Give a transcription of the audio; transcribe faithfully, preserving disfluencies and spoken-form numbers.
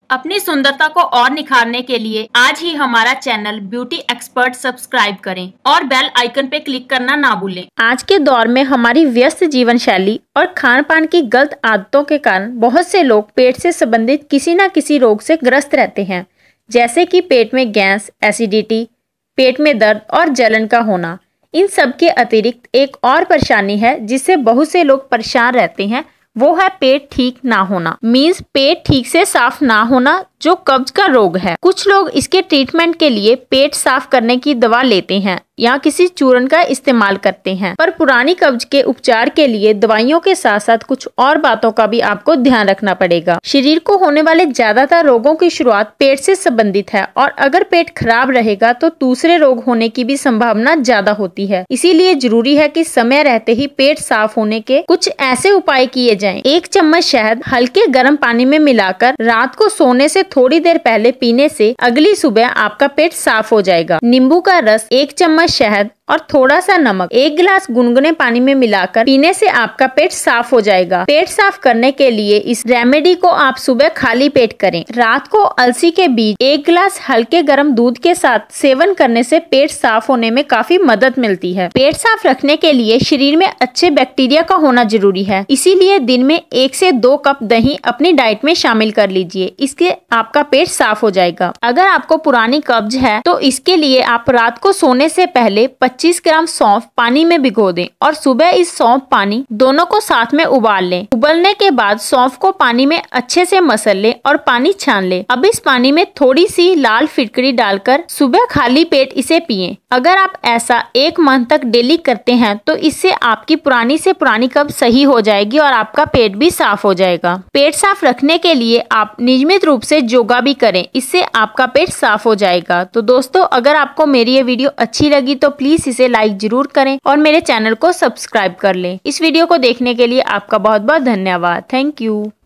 अपनी सुंदरता को और निखारने के लिए आज ही हमारा चैनल ब्यूटी एक्सपर्ट सब्सक्राइब करें और बेल आइकन पे क्लिक करना ना भूलें। आज के दौर में हमारी व्यस्त जीवन शैली और खान पान की गलत आदतों के कारण बहुत से लोग पेट से संबंधित किसी न किसी रोग से ग्रस्त रहते हैं, जैसे कि पेट में गैस, एसिडिटी, पेट में दर्द और जलन का होना। इन सब के अतिरिक्त एक और परेशानी है जिससे बहुत से लोग परेशान रहते हैं, वो है पेट ठीक ना होना। मीन्स पेट ठीक से साफ ना होना, जो कब्ज का रोग है। कुछ लोग इसके ट्रीटमेंट के लिए पेट साफ करने की दवा लेते हैं या किसी चूर्ण का इस्तेमाल करते हैं, पर पुरानी कब्ज के उपचार के लिए दवाइयों के साथ साथ कुछ और बातों का भी आपको ध्यान रखना पड़ेगा। शरीर को होने वाले ज्यादातर रोगों की शुरुआत पेट से संबंधित है और अगर पेट खराब रहेगा तो दूसरे रोग होने की भी संभावना ज्यादा होती है। इसीलिए जरूरी है कि समय रहते ही पेट साफ होने के कुछ ऐसे उपाय किए जाएं। एक चम्मच शहद हल्के गर्म पानी में मिलाकर रात को सोने से थोड़ी देर पहले पीने से अगली सुबह आपका पेट साफ हो जाएगा। नींबू का रस एक चम्मच शहद और थोड़ा सा नमक एक गिलास गुनगुने पानी में मिलाकर पीने से आपका पेट साफ हो जाएगा। पेट साफ करने के लिए इस रेमेडी को आप सुबह खाली पेट करें। रात को अलसी के बीज एक गिलास हल्के गर्म दूध के साथ सेवन करने से पेट साफ होने में काफी मदद मिलती है। पेट साफ रखने के लिए शरीर में अच्छे बैक्टीरिया का होना जरूरी है, इसीलिए दिन में एक से दो कप दही अपनी डाइट में शामिल कर लीजिए। इसके आपका पेट साफ हो जाएगा। अगर आपको पुरानी कब्ज है तो इसके लिए आप रात को सोने से पहले पच्चीस ग्राम सौंफ पानी में भिगो दें और सुबह इस सौंफ पानी दोनों को साथ में उबाल लें। उबलने के बाद सौंफ को पानी में अच्छे से मसल लें और पानी छान लें। अब इस पानी में थोड़ी सी लाल फिटकरी डालकर सुबह खाली पेट इसे पिएं। अगर आप ऐसा एक माह तक डेली करते हैं तो इससे आपकी पुरानी से पुरानी कब्ज सही हो जाएगी और आपका पेट भी साफ हो जाएगा। पेट साफ रखने के लिए आप नियमित रूप से योगा भी करें, इससे आपका पेट साफ हो जाएगा। तो दोस्तों, अगर आपको मेरी ये वीडियो अच्छी लगी तो प्लीज इसे लाइक जरूर करें और मेरे चैनल को सब्सक्राइब कर लें। इस वीडियो को देखने के लिए आपका बहुत बहुत धन्यवाद। Thank you.